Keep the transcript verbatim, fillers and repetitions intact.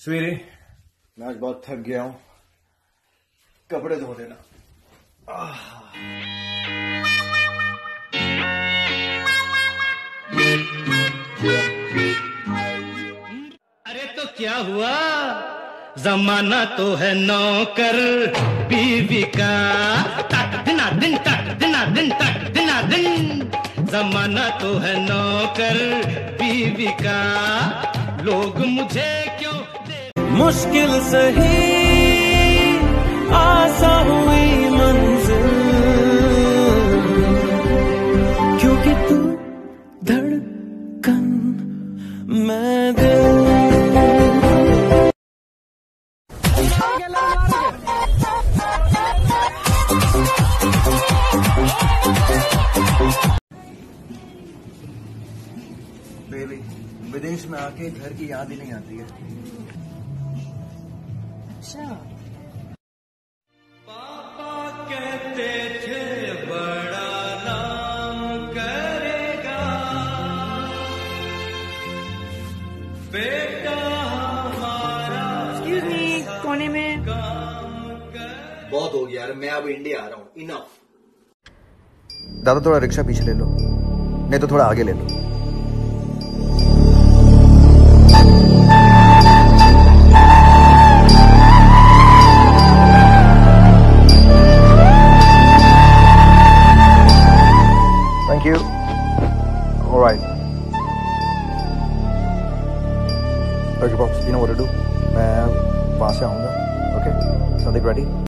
सवेरे मैं आज बहुत थक गया हूँ, कपड़े धो देना। अरे तो क्या हुआ, जमाना तो है नौकर बीवी का, तक दिना दिन तक दिना दिन तक दिना दिन। जमाना तो है नौकर बीवी का, लोग मुझे क्यों दे। मुश्किल सही आसा हुई मंजिल, क्योंकि तू धड़कन मैं दिल। बेबी, विदेश में आके घर की याद ही नहीं आती है। अच्छा, पापा कहते थे बड़ा नाम करेगा बेटा हमारा। एक्सक्यूज मी, कोने में। बहुत हो गया यार, मैं अब इंडिया आ रहा हूँ। इनफ। दादा थोड़ा रिक्शा पीछे ले लो, नहीं तो थोड़ा आगे ले लो। Thank you. All right. Okay, boss. You know what to do. मैं वहाँ से आऊँगा. Okay. Something ready?